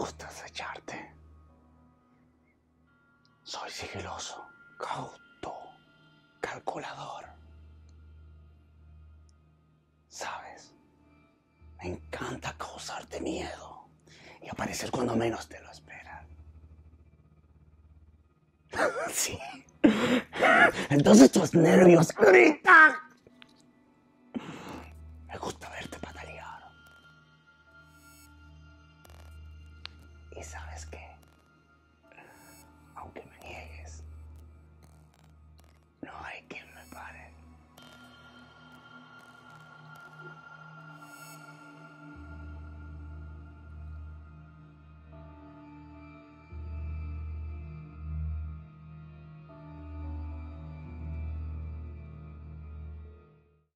gusta acecharte. Soy sigiloso, cauto, calculador. ¿Sabes? Me encanta causarte miedo y aparecer cuando menos te lo esperas. Sí. Entonces tus nervios gritan.